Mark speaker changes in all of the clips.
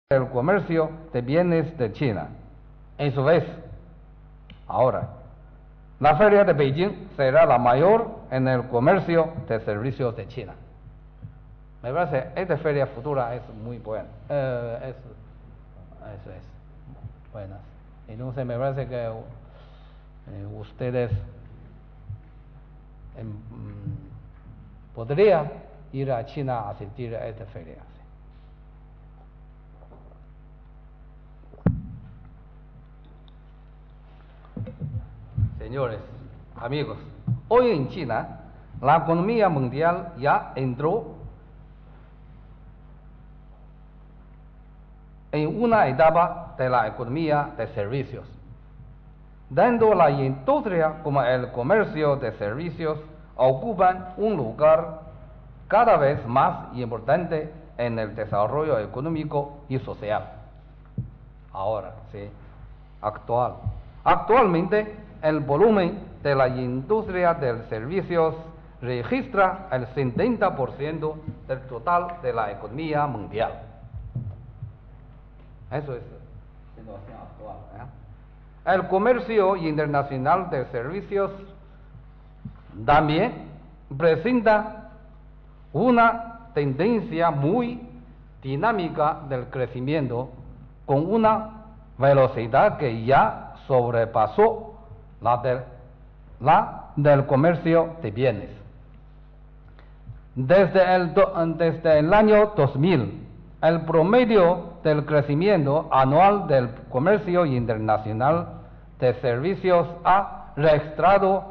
Speaker 1: el comercio de bienes de China. En su vez, ahora, la feria de Beijing será la mayor en el comercio de servicios de China. Me parece esta feria futura es muy buena. Eso es. Buenas. Entonces me parece que ustedes podría ir a China a asistir a esta feria. Señores, amigos, hoy en China la economía mundial ya entró en una etapa de la economía de servicios, dando la industria como el comercio de servicios ocupan un lugar cada vez más importante en el desarrollo económico y social. Ahora, sí, actualmente el volumen de la industria de servicios registra el 70% del total de la economía mundial. Eso es la situación actual. El comercio internacional de servicios también presenta una tendencia muy dinámica del crecimiento con una velocidad que ya sobrepasó la del comercio de bienes. Desde el año 2000, el promedio del crecimiento anual del comercio internacional de servicios ha registrado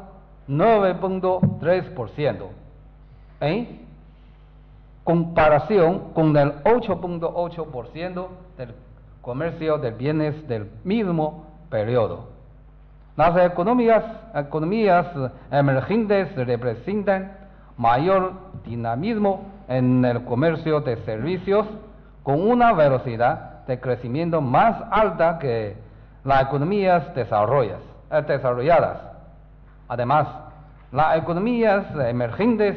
Speaker 1: 9.3%, en comparación con el 8.8% del comercio de bienes del mismo periodo. Las economías emergentes representan mayor dinamismo en el comercio de servicios con una velocidad de crecimiento más alta que las economías desarrolladas. Además, las economías emergentes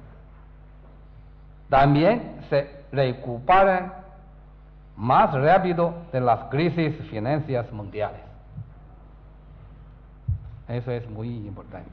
Speaker 1: también se recuperan más rápido de las crisis financieras mundiales. Eso es muy importante.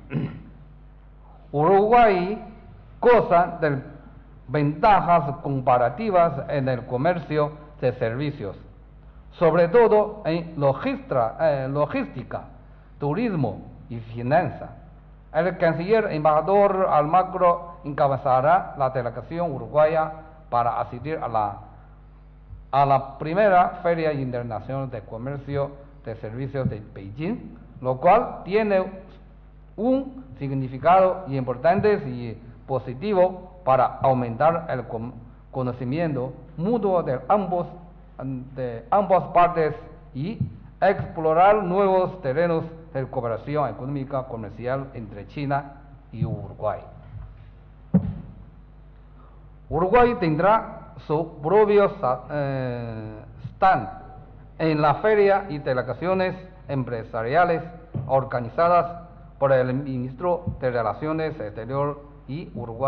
Speaker 1: Uruguay goza de ventajas comparativas en el comercio de servicios, sobre todo en logística, turismo y finanzas. El canciller embajador Almagro encabezará la delegación uruguaya para asistir a la primera Feria Internacional de Comercio de Servicios de Beijing, lo cual tiene un significado importante y positivo para aumentar el conocimiento mutuo de ambas partes y explorar nuevos terrenos de cooperación económica comercial entre China y Uruguay. Uruguay tendrá su propio stand en la feria y delegaciones empresariales organizadas por el ministro de Relaciones Exteriores y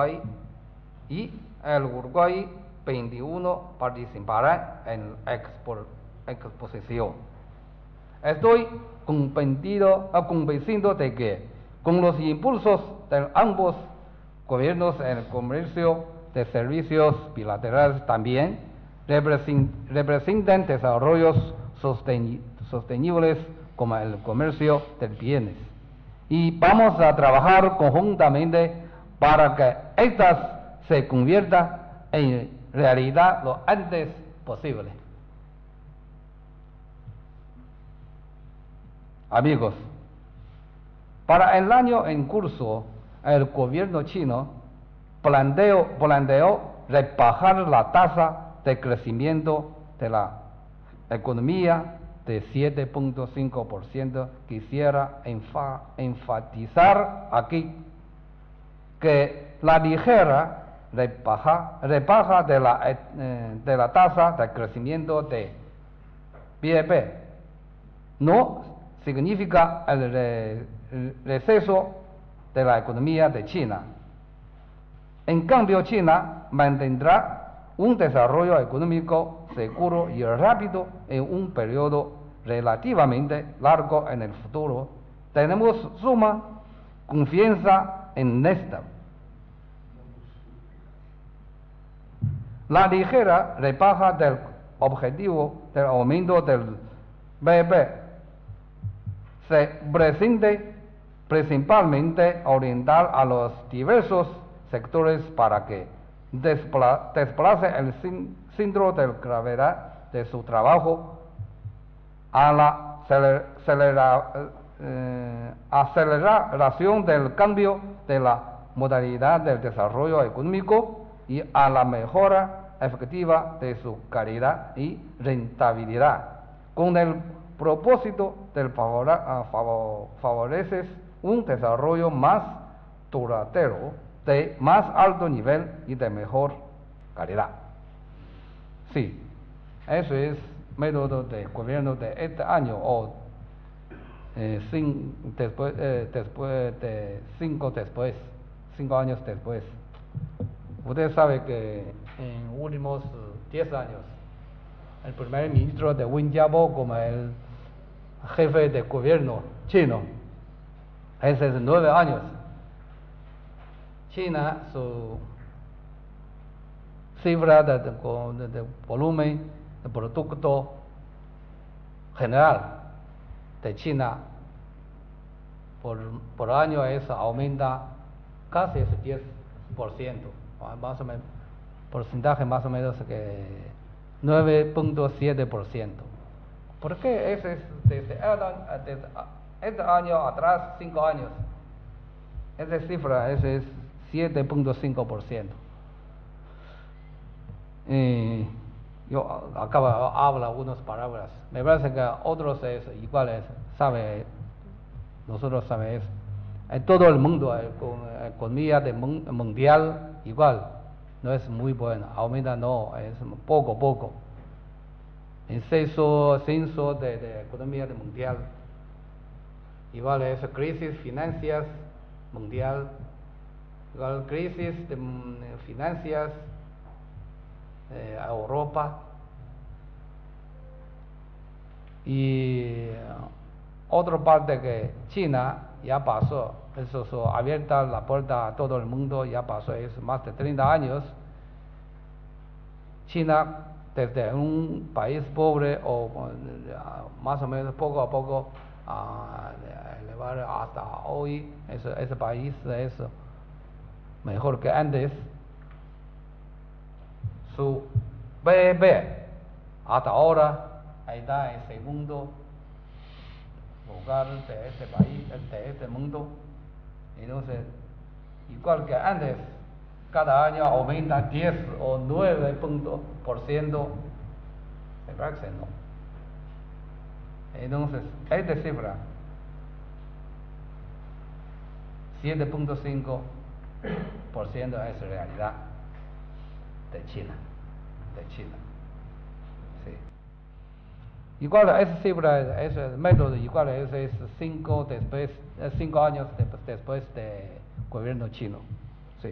Speaker 1: el Uruguay 21 participará en la exposición. Estoy convencido de que con los impulsos de ambos gobiernos en el comercio de servicios bilaterales también representan desarrollos sostenibles como el comercio de bienes. Y vamos a trabajar conjuntamente para que estas se conviertan en realidad lo antes posible. Amigos, para el año en curso, el gobierno chino planteó rebajar la tasa de crecimiento de la economía de 7.5%. Quisiera enfatizar aquí que la ligera rebaja de la tasa de crecimiento de BIP no significa el receso de la economía de China. En cambio, China mantendrá un desarrollo económico seguro y rápido en un periodo relativamente largo en el futuro. Tenemos suma confianza en esta. La ligera rebaja del objetivo del aumento del PIB se presente principalmente oriental a los diversos sectores para que desplace el centro de gravedad de su trabajo a la aceleración del cambio de la modalidad del desarrollo económico y a la mejora efectiva de su calidad y rentabilidad, con el propósito de favorecer un desarrollo más duradero, de más alto nivel y de mejor calidad. Sí, eso es método de gobierno de este año o después de 5 años después. Usted sabe que en últimos 10 años, el primer ministro de Wen Jiabao como el jefe de gobierno chino, ese es 9 años. China, su cifra de volumen de producto general de China por año aumenta casi el 10%, más o menos, porcentaje más o menos que 9.7%. ¿Por qué? Ese es desde este año atrás, 5 años. Esa cifra ese es 7.5%. Yo acabo de hablar unas palabras. Me parece que otros es iguales, sabe, nosotros sabemos eso. En todo el mundo, con la economía mundial igual, no es muy buena, aumenta no, es poco a poco. En censo de economía mundial, igual es crisis financieras mundial, igual crisis de finanzas a Europa, y otra parte que China ya pasó, eso abierta la puerta a todo el mundo, ya pasó, es más de 30 años. China, desde un país pobre o más o menos poco a poco elevar hasta hoy, ese país es mejor que antes. Su PIB hasta ahora está en segundo lugar de este país, de este mundo. Entonces, igual que antes, cada año aumenta 10 o 9%, me parece no. Entonces, esta cifra, 7.5% es realidad de China. Sí. Igual esa cifra, ese método igual es 5 años después del gobierno chino. Sí.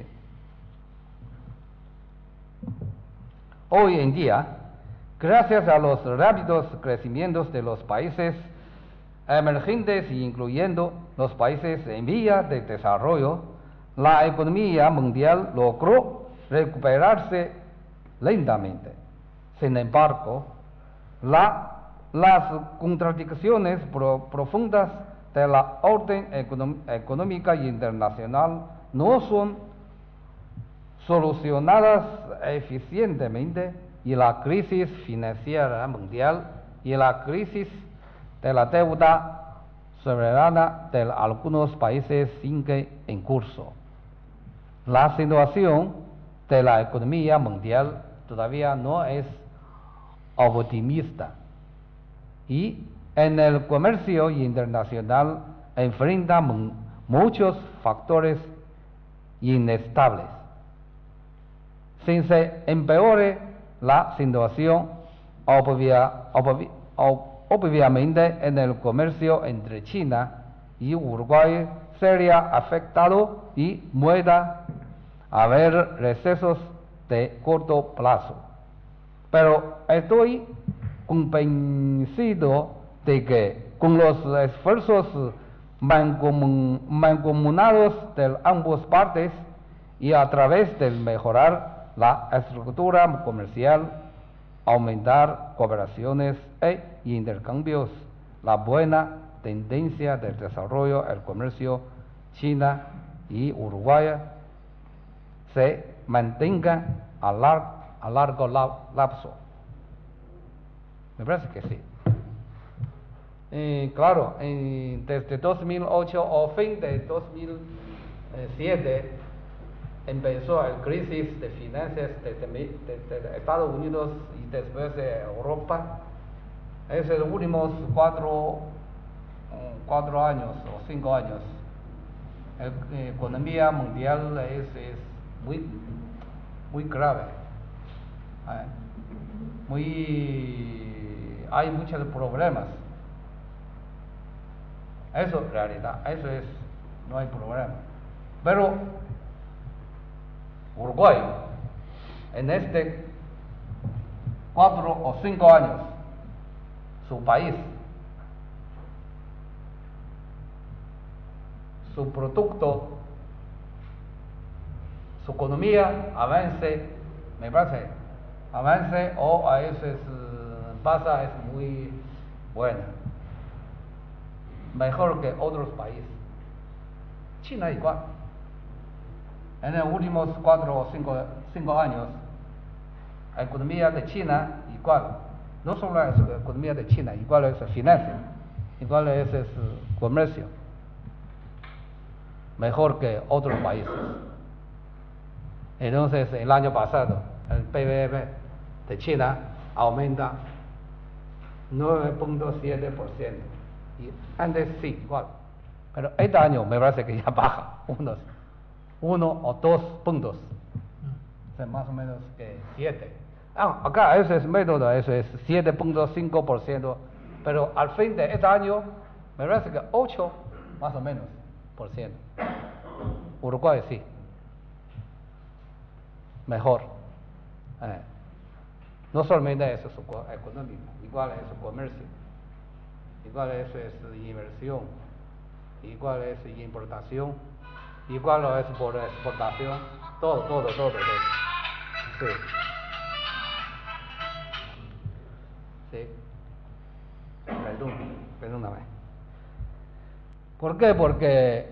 Speaker 1: Hoy en día, gracias a los rápidos crecimientos de los países emergentes, incluyendo los países en vía de desarrollo, la economía mundial logró recuperarse lentamente. Sin embargo, las contradicciones profundas de la orden económica internacional no son solucionadas eficientemente, y la crisis financiera mundial y la crisis de la deuda soberana de algunos países siguen en curso. La situación de la economía mundial todavía no es optimista, y en el comercio internacional enfrenta muchos factores inestables. Si se empeore la situación, obviamente en el comercio entre China y Uruguay sería afectado y pueda haber recesos de corto plazo. pero estoy convencido de que con los esfuerzos mancomunados de ambas partes y a través de mejorar la estructura comercial, aumentar cooperaciones e intercambios, la buena tendencia del desarrollo del comercio China y Uruguay se mantenga a largo lapso. Me parece que sí. Claro, desde 2008 o fin de 2007 empezó la crisis de finanzas de Estados Unidos y después de Europa. Es los últimos 4 años o 5 años. La economía mundial es muy grave. Hay muchos problemas. Eso es realidad, no hay problema. Pero Uruguay, en este 4 o 5 años, su país, su producto, su economía avance, me parece, o a veces pasa es muy buena, mejor que otros países. China igual. En los últimos 4 o 5 años, la economía de China igual. No solo es la economía de China, igual es la finanza, igual es el comercio. Mejor que otros países. Entonces, el año pasado, el PIB de China aumenta 9.7%. Y antes sí, igual. Pero este año me parece que ya baja uno o 2 puntos. O sea, más o menos que 7. Acá ese es método, eso es 7.5%. Pero al fin de este año, me parece que 8 más o menos por ciento. Uruguay sí. Mejor. No solamente eso es económico, igual es su comercio, igual eso es inversión, igual es importación, igual es por exportación, todo. Sí. Sí. Perdóname. ¿Por qué? Porque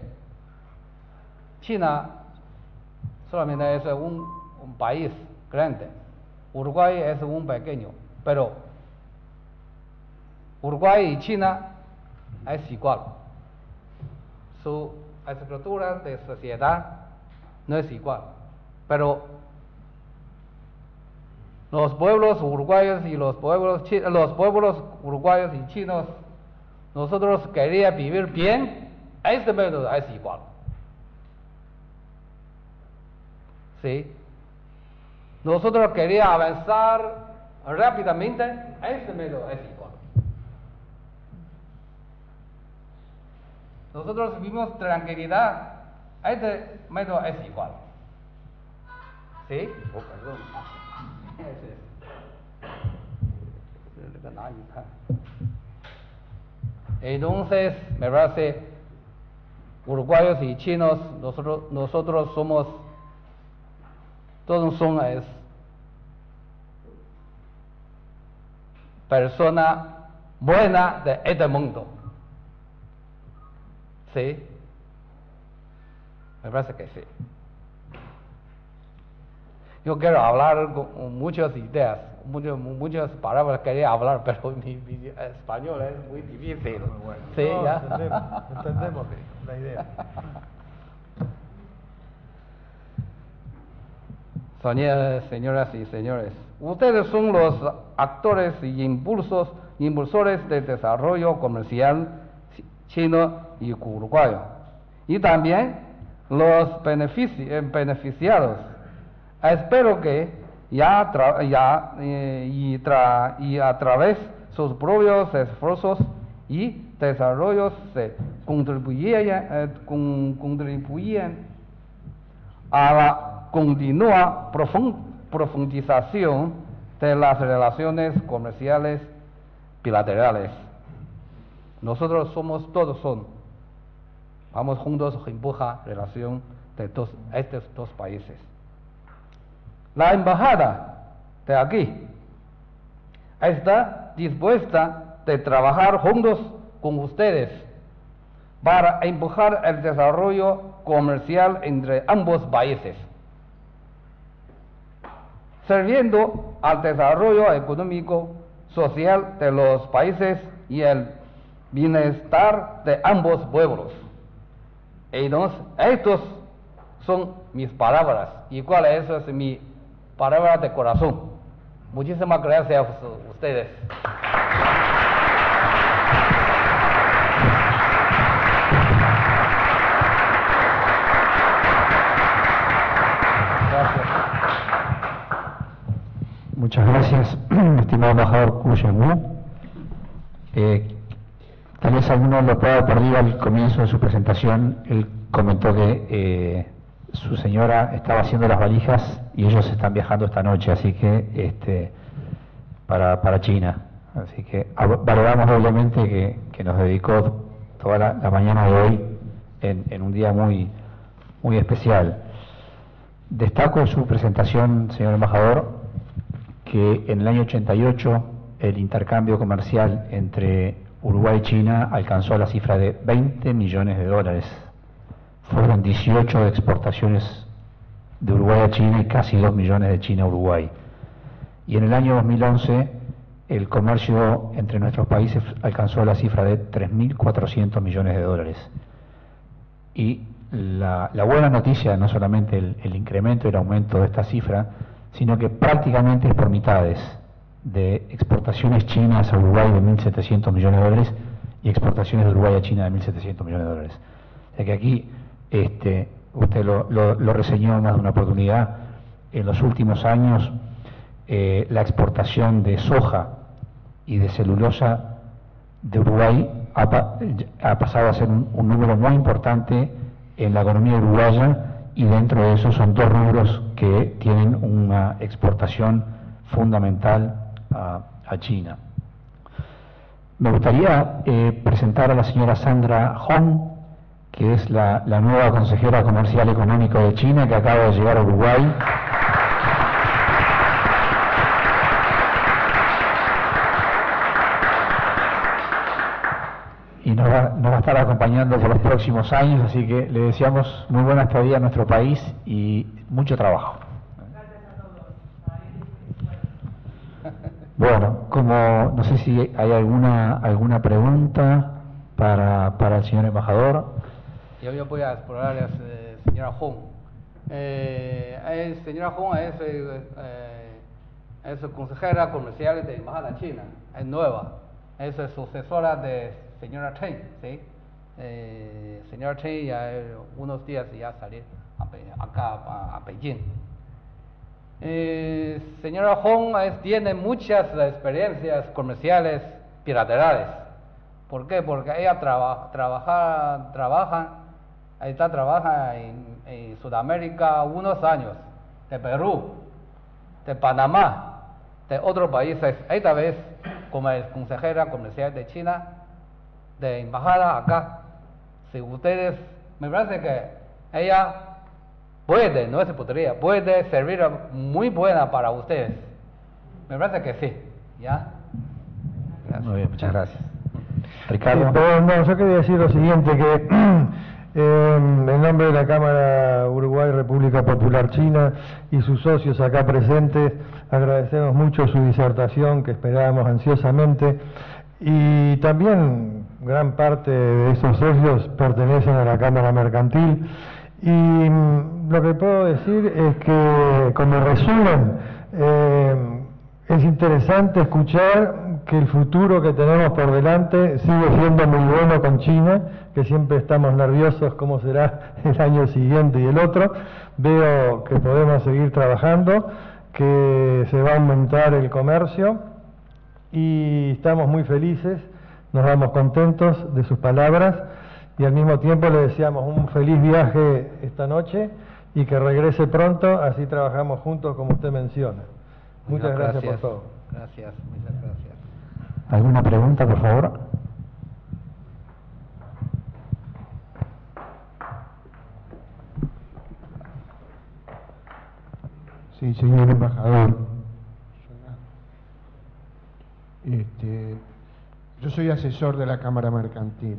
Speaker 1: China solamente es un país grande. Uruguay es un pequeño, pero Uruguay y China es igual. Su estructura de sociedad no es igual, pero los pueblos uruguayos y los pueblos uruguayos y chinos, nosotros queríamos vivir bien, este método es igual. ¿Sí? Nosotros queríamos avanzar rápidamente, este método es igual. Nosotros vivimos tranquilidad, este método es igual. ¿Sí? Perdón. Entonces, me parece, uruguayos y chinos, nosotros somos, todos son personas buenas de este mundo. ¿Sí? Me parece que sí. Yo quiero hablar con muchas ideas, muchas palabras quería hablar, pero mi español es muy difícil.
Speaker 2: Bueno,
Speaker 1: ¿Sí?
Speaker 2: no,
Speaker 1: ¿Ya?
Speaker 2: entendemos la idea.
Speaker 1: Señoras y señores, ustedes son los actores y impulsores del desarrollo comercial chino y uruguayo, y también los beneficiados. Espero que a través de sus propios esfuerzos y desarrollos se contribuyen a la continua profundización de las relaciones comerciales bilaterales. Nosotros vamos juntos a empujar relación de estos dos países. La embajada de aquí está dispuesta de trabajar juntos con ustedes para empujar el desarrollo comercial entre ambos países, sirviendo al desarrollo económico, social de los países y el bienestar de ambos pueblos. Entonces, estos son mis palabras, igual eso es mi palabra de corazón. Muchísimas gracias a ustedes. Gracias.
Speaker 3: Muchas gracias, estimado embajador Wu Shengwu. Tal vez alguno lo pueda haber perdido al comienzo de su presentación. Él comentó que su señora estaba haciendo las valijas y ellos están viajando esta noche, así que para China. Así que valoramos obviamente que nos dedicó toda la mañana de hoy en un día muy especial. Destaco su presentación, señor embajador, que en el año 88 el intercambio comercial entre Uruguay y China alcanzó la cifra de $20 millones. Fueron 18 exportaciones de Uruguay a China y casi 2 millones de China a Uruguay. Y en el año 2011 el comercio entre nuestros países alcanzó la cifra de $3.400 millones. Y la buena noticia, no solamente el incremento y el aumento de esta cifra, sino que prácticamente es por mitades, de exportaciones chinas a Uruguay de $1.700 millones y exportaciones de Uruguay a China de $1.700 millones. O sea que aquí, usted lo reseñó en más de una oportunidad, en los últimos años la exportación de soja y de celulosa de Uruguay ha pasado a ser un número muy importante en la economía uruguaya, y dentro de eso son dos rubros que tienen una exportación fundamental a China. Me gustaría presentar a la señora Sandra Hong, que es la nueva consejera comercial económico de China, que acaba de llegar a Uruguay. Y nos va a estar acompañando por los próximos años, así que le deseamos muy buena estadía a nuestro país y mucho trabajo.
Speaker 4: Gracias a todos.
Speaker 3: Bueno, como no sé si hay alguna pregunta para el señor embajador.
Speaker 1: Yo voy a explorar a la señora Hong. Señora Hong es consejera comercial de Embajada China, es nueva, es sucesora de señora Chen, ¿sí? Señora Chen ya unos días ya salió acá a Beijing. Señora Hong tiene muchas experiencias comerciales bilaterales. ¿Por qué? Porque ella trabaja en Sudamérica unos años, de Perú, de Panamá, de otros países. Esta vez, como es consejera comercial de China, de embajada acá, si ustedes, me parece que ella puede, no se podría, puede servir muy buena para ustedes. Me parece que sí, ¿ya?
Speaker 3: Gracias. Muy bien, muchas gracias. Ricardo.
Speaker 2: No, yo quería decir lo siguiente, que en nombre de la Cámara Uruguay-República Popular China y sus socios acá presentes, agradecemos mucho su disertación que esperábamos ansiosamente, y también gran parte de esos socios pertenecen a la Cámara Mercantil, y lo que puedo decir es que, como resumen, es interesante escuchar que el futuro que tenemos por delante sigue siendo muy bueno con China, que siempre estamos nerviosos cómo será el año siguiente y el otro. Veo que podemos seguir trabajando, que se va a aumentar el comercio y estamos muy felices, nos vamos contentos de sus palabras y al mismo tiempo le deseamos un feliz viaje esta noche y que regrese pronto, así trabajamos juntos como usted menciona. Muchas gracias por todo.
Speaker 1: Gracias, muchas gracias.
Speaker 3: ¿Alguna pregunta, por favor?
Speaker 4: Sí, señor embajador. Yo soy asesor de la Cámara Mercantil.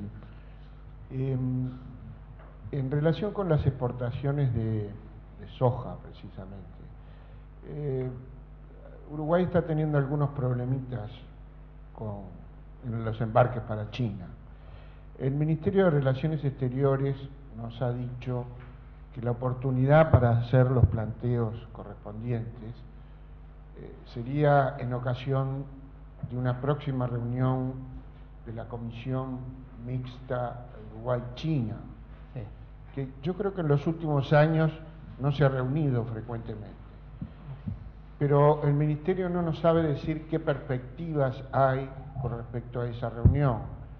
Speaker 4: En relación con las exportaciones de soja, precisamente, Uruguay está teniendo algunos problemitas en los embarques para China. El Ministerio de Relaciones Exteriores nos ha dicho que la oportunidad para hacer los planteos correspondientes sería en ocasión de una próxima reunión de la Comisión Mixta Uruguay-China,
Speaker 1: Sí.
Speaker 4: que yo creo que en los últimos años no se ha reunido frecuentemente. Pero el Ministerio no nos sabe decir qué perspectivas hay con respecto a esa reunión.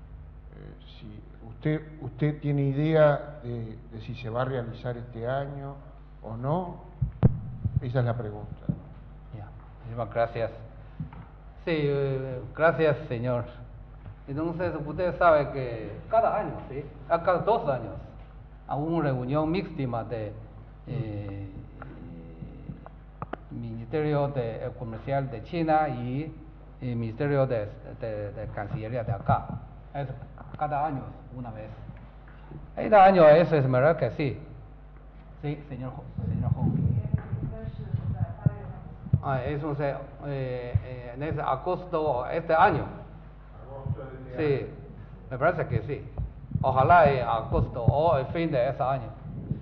Speaker 4: Si usted tiene idea de si se va a realizar este año o no, esa es la pregunta.
Speaker 1: Ya, muchísimas gracias. Sí, gracias, señor. Entonces, usted sabe que cada año, ¿sí? Cada 2 años, hay una reunión mixta de Ministerio Comercial de China y Ministerio de Cancillería de acá. Es cada año, una vez. Cada año es verdad que sí. Sí, señor Hong. Eso en ese agosto este año. Sí, me parece que sí. Ojalá en agosto o el fin de ese año.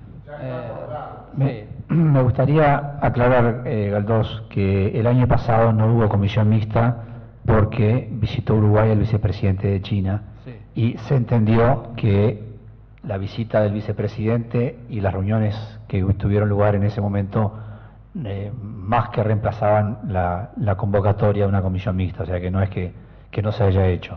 Speaker 1: Sí.
Speaker 3: Me gustaría aclarar, Galdós, que el año pasado no hubo comisión mixta porque visitó Uruguay el vicepresidente de China,
Speaker 1: Sí.
Speaker 3: y se entendió que la visita del vicepresidente y las reuniones que tuvieron lugar en ese momento más que reemplazaban la convocatoria de una comisión mixta, o sea que no es que no se haya hecho.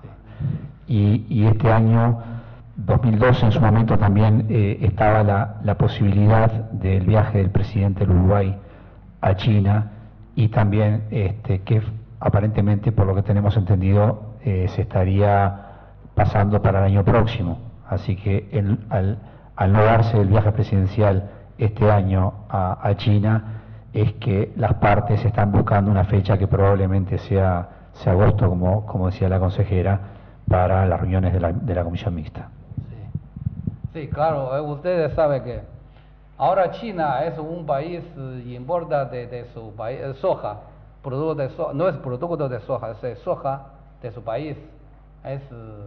Speaker 3: Y este año 2012 en su momento también estaba la posibilidad del viaje del presidente del Uruguay a China, y también que aparentemente, por lo que tenemos entendido, se estaría pasando para el año próximo. Así que al no darse el viaje presidencial este año a China, es que las partes están buscando una fecha que probablemente sea agosto, como decía la consejera, para las reuniones de la comisión mixta.
Speaker 1: Sí, claro, ustedes saben que ahora China es un país importa de su país soja, producto de soja, no es producto de soja, es soja de su país, es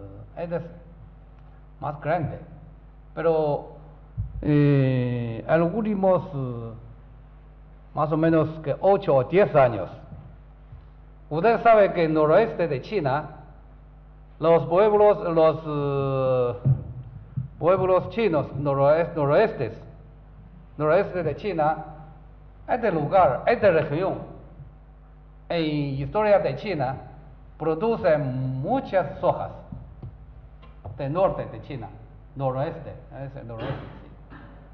Speaker 1: más grande. Pero en los últimos más o menos que 8 o 10 años, usted sabe que en el noroeste de China, los pueblos chinos noroeste de China, este lugar, esta región, en historia de China, produce muchas sojas del norte de China, noroeste, es el noroeste. Sí.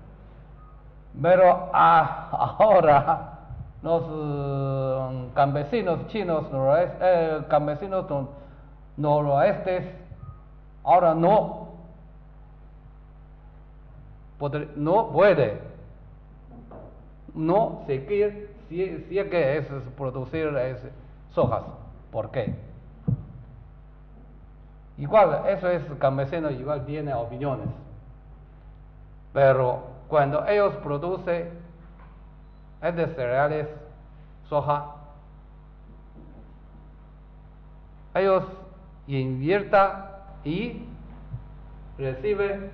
Speaker 1: Pero ahora los campesinos chinos campesinos noroestes ahora no puede seguir si es que es producir sojas. ¿Por qué? Igual, eso es campesino, igual tiene opiniones. Pero cuando ellos producen cereales, soja, ellos invierten y reciben,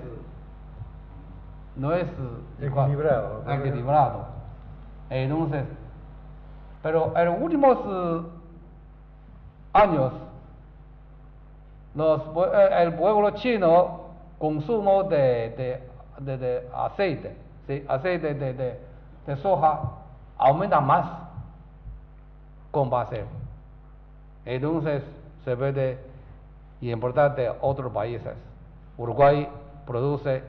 Speaker 1: no es equilibrado. Entonces, pero en los últimos años, el pueblo chino consumo de aceite, ¿sí? Aceite de soja aumenta más con base. Entonces se puede importar de otros países. Uruguay produce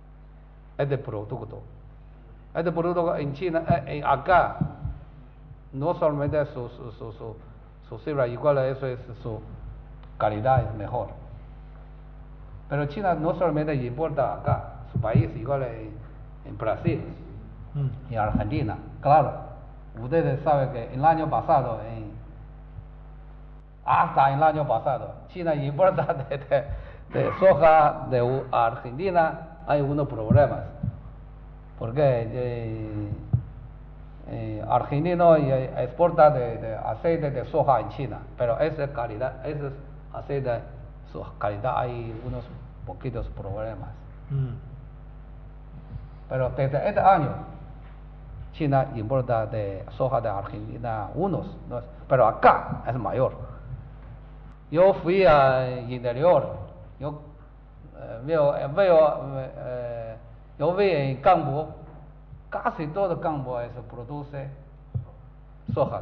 Speaker 1: este producto. Este producto en China, acá no solamente su cifra igual, eso es su calidad es mejor. Pero China no solamente importa acá, su país igual en Brasil y Argentina. Claro, ustedes saben que el año pasado, hasta el año pasado, China importa de soja de Argentina, hay unos problemas. Porque argentino exporta de aceite de soja en China, pero esa calidad, ese aceite, su calidad hay unos poquitos problemas. Pero desde este año, China importa de soja de Argentina unos, ¿no? Pero acá es mayor. Yo fui al interior, yo veo en campo, casi todo el campo produce sojas.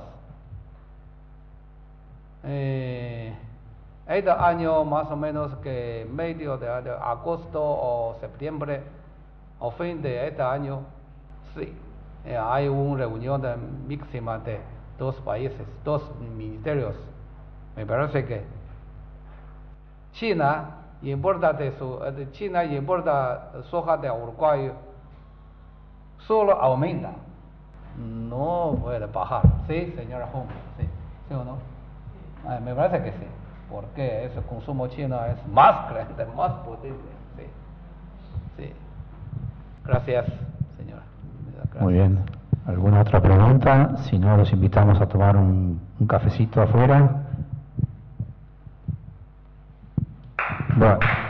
Speaker 1: Este año más o menos que medio de agosto o septiembre, o fin de este año, sí, hay una reunión máxima de dos países, dos ministerios. Me parece que China importa soja de Uruguay, solo aumenta, no puede bajar. ¿Sí, señora Hong? ¿Sí? ¿Sí o no? Me parece que sí, porque ese consumo chino es más grande, más potente. Sí. Sí. Gracias, señora. Gracias.
Speaker 3: Muy bien. ¿Alguna otra pregunta? Si no, los invitamos a tomar un cafecito afuera. Bueno.